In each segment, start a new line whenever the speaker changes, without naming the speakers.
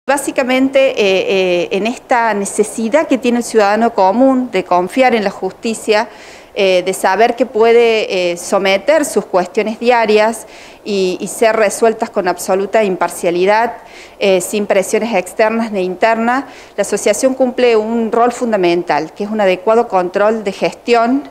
Básicamente, en esta necesidad que tiene el ciudadano común de confiar en la justicia, de saber que puede someter sus cuestiones diarias y ser resueltas con absoluta imparcialidad, sin presiones externas ni internas, la asociación cumple un rol fundamental, que es un adecuado control de gestión,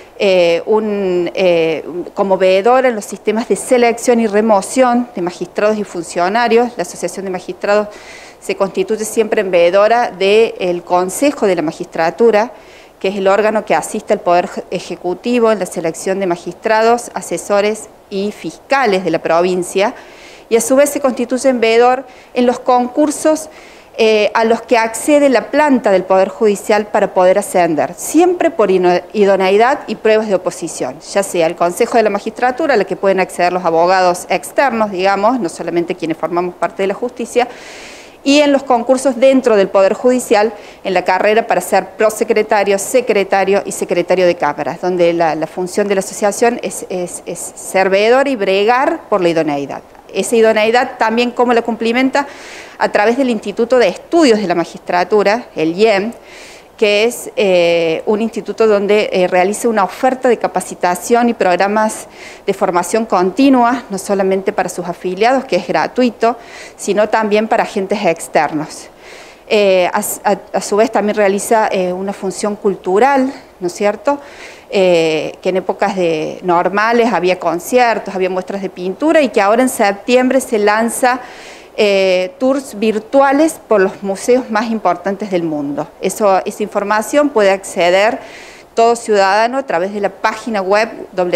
como veedora en los sistemas de selección y remoción de magistrados y funcionarios. La Asociación de Magistrados se constituye siempre en veedora del Consejo de la Magistratura, que es el órgano que asiste al Poder Ejecutivo en la selección de magistrados, asesores y fiscales de la provincia, y a su vez se constituye en veedor en los concursos a los que accede la planta del Poder Judicial para poder ascender, siempre por idoneidad y pruebas de oposición, ya sea el Consejo de la Magistratura, a la que pueden acceder los abogados externos, digamos, no solamente quienes formamos parte de la justicia, y en los concursos dentro del Poder Judicial, en la carrera para ser prosecretario, secretario y secretario de cámaras, donde la función de la asociación es ser veedor y bregar por la idoneidad. Esa idoneidad también cómo la cumplimenta a través del Instituto de Estudios de la Magistratura, el IEM, que es un instituto donde realiza una oferta de capacitación y programas de formación continua, no solamente para sus afiliados, que es gratuito, sino también para agentes externos. A su vez también realiza una función cultural, ¿no es cierto?, que en épocas normales había conciertos, había muestras de pintura y que ahora en septiembre se lanza tours virtuales por los museos más importantes del mundo. Esa información puede acceder todo ciudadano a través de la página web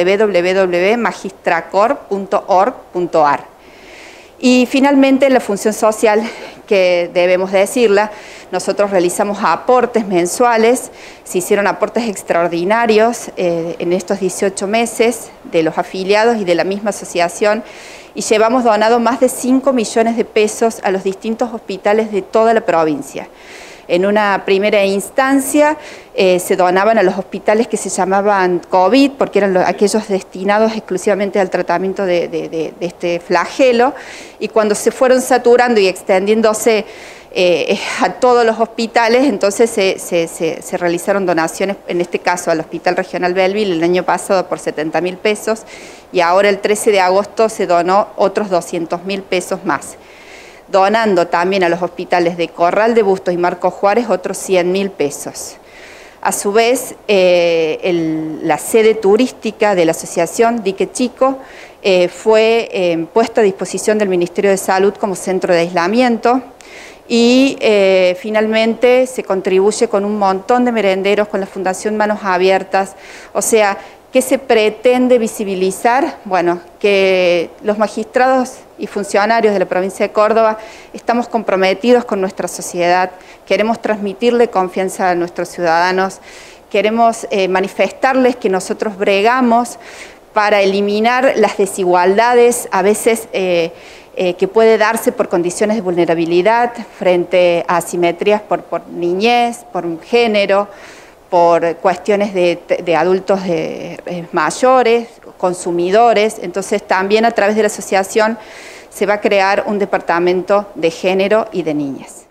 www.magistracor.org.ar. Y finalmente la función social, que debemos decirla, nosotros realizamos aportes mensuales, se hicieron aportes extraordinarios en estos 18 meses de los afiliados y de la misma asociación, y llevamos donado más de 5 millones de pesos a los distintos hospitales de toda la provincia. En una primera instancia se donaban a los hospitales que se llamaban COVID, porque eran aquellos destinados exclusivamente al tratamiento de este flagelo, y cuando se fueron saturando y extendiéndose a todos los hospitales, entonces se realizaron donaciones, en este caso al Hospital Regional Belleville el año pasado por 70.000 pesos, y ahora el 13 de agosto se donó otros 200.000 pesos más, donando también a los hospitales de Corral de Bustos y Marcos Juárez otros 100.000 pesos. A su vez, la sede turística de la asociación Dique Chico fue puesta a disposición del Ministerio de Salud como centro de aislamiento, y finalmente se contribuye con un montón de merenderos, con la Fundación Manos Abiertas. O sea, ¿qué se pretende visibilizar? Bueno, que los magistrados y funcionarios de la provincia de Córdoba estamos comprometidos con nuestra sociedad, queremos transmitirle confianza a nuestros ciudadanos, queremos manifestarles que nosotros bregamos para eliminar las desigualdades, a veces que puede darse por condiciones de vulnerabilidad frente a asimetrías por niñez, por género, por cuestiones de adultos mayores, consumidores. Entonces también a través de la asociación se va a crear un departamento de género y de niñas.